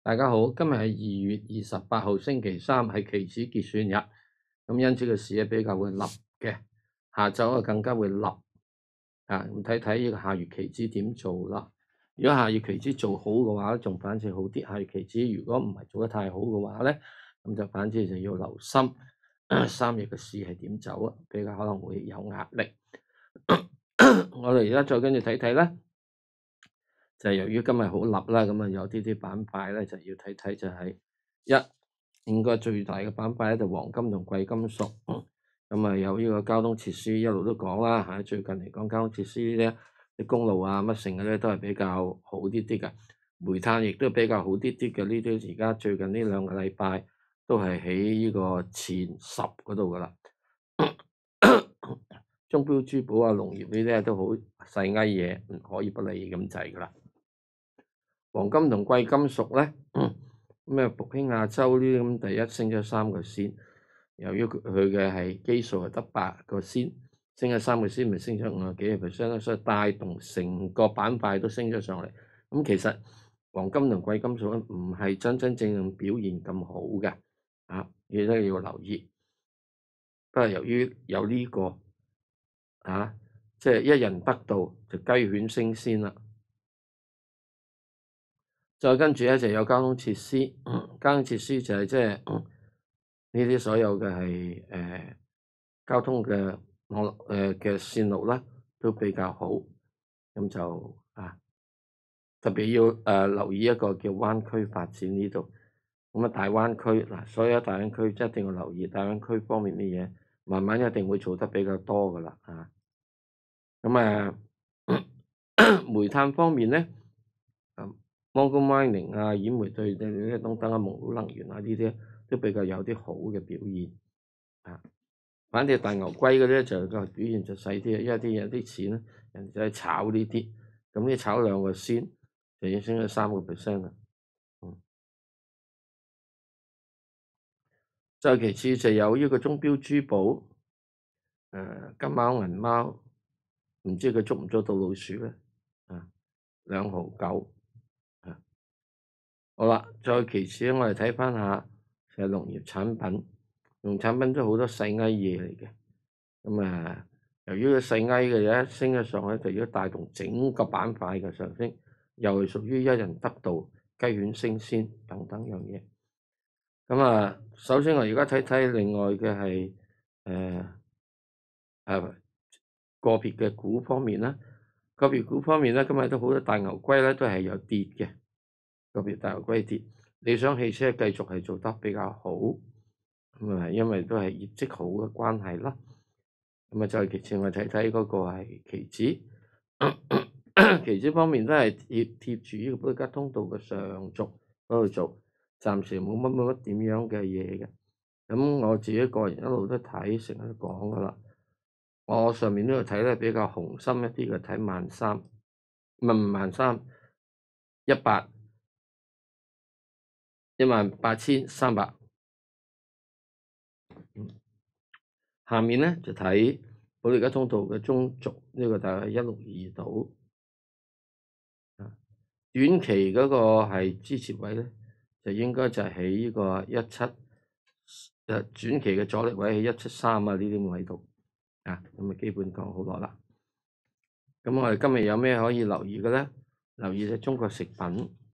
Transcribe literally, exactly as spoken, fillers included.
大家好，今日係二月二十八號星期三，係期指結算日，咁因此個市咧比較會立嘅，下晝啊更加會立啊，咁睇睇呢個下月期指點做啦。如果下月期指做好嘅話，仲反正好啲；下月期指如果唔係做得太好嘅話咧，咁就反正就要留心三月嘅市係點走啊，比較可能會有壓力。我哋而家再跟住睇睇啦。就係由於今日好立啦，咁啊有啲啲板塊咧就要睇睇，就係一應該最大嘅板塊咧就黃金同貴金屬，咁啊有呢個交通設施一路都講啦嚇，最近嚟講交通設施咧啲公路啊乜成嘅咧都係比較好啲啲嘅，煤炭亦都比較好啲啲嘅，呢啲而家最近呢兩個禮拜都係喺呢個前十嗰度噶啦。鐘錶珠寶啊、農業呢啲都好細埃嘢，唔可以不理咁滯噶啦。黃金同貴金屬咧，咁啊復興亞洲呢啲咁第一升咗三個仙，由於佢嘅係基數係得八個仙，升咗三個仙，咪升咗五十幾個 percent，所以帶動成個板塊都升咗上嚟。咁其實黃金同貴金屬咧唔係真真正正表現咁好嘅，啊，你都要留意。不過由於有呢個啊，即係一人得道就雞犬升仙啦。再跟住咧就有交通設施，嗯、交通設施就係即係呢啲所有嘅係誒交通嘅網絡誒嘅線路啦，都比較好，咁就啊特別要誒、呃、留意一個叫灣區發展呢度，咁啊大灣區嗱，所有大灣區一定要留意大灣區方面嘅嘢，慢慢一定會做得比較多噶啦啊，咁啊煤炭方面咧。Mongol Mining 啊、兗煤對對呢等等啊、蒙古能源啊呢啲都比較有啲好嘅表現啊。反正大牛龜嗰啲就個表現就細啲，因為啲有啲錢咧，人哋就係炒呢啲，咁呢炒兩個先就已經升咗三個 percent 啦。嗯，再其次就有呢個鐘錶珠寶，誒、呃、金貓銀貓，唔知佢捉唔捉到老鼠咧？啊，兩毫九。好啦，再其次咧，我哋睇翻下就係農業產品，農業產品都好多細埃嘢嚟嘅。咁啊，由於個細埃嘅嘢升咗上去，就要帶動整個板塊嘅上升，又係屬於一人得道、雞犬升仙等等樣嘢。咁啊，首先我而家睇睇另外嘅係誒誒個別嘅股方面啦，個別股方面咧，今日都好多大牛龜咧，都係有跌嘅。個別大牛龜跌，理想汽車繼續係做得比較好，咁啊，因為都係業績好嘅關係啦。咁啊，再其次我睇睇嗰個係期指，期指方面都係貼貼住呢個保利加通道嘅上軸嗰度做，暫時冇乜冇乜點樣嘅嘢嘅。咁我自己個人一路都睇，成日都講噶啦。我上面呢度睇咧比較雄心一啲嘅，睇萬三，唔係唔萬三一百。一萬八千三百，下面咧就睇保利加通道嘅中軸，呢、這個大概一六二度，短期嗰個係支持位咧，就應該就係喺呢個一七，誒短期嘅阻力位喺一七三啊呢啲位度，啊咁啊基本講好耐啦。咁我哋今日有咩可以留意嘅咧？留意隻中國食品。